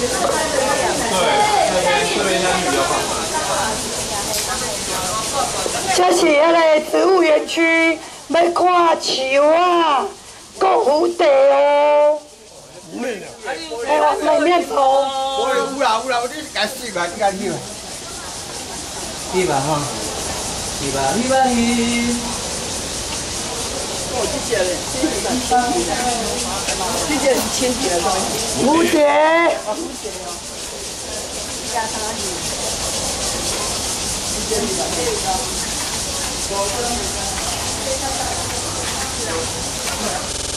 这边下去比较好。 这是迄个植物园区，要看树啊，国蝴蝶哦。哎，我门面头。 有啦，你该死吧，你该死吧。去吧哈，去吧，去吧去。哦，这只嘞，这只是千几的东西。 蝴蝶。 蝴蝶哦。加上去。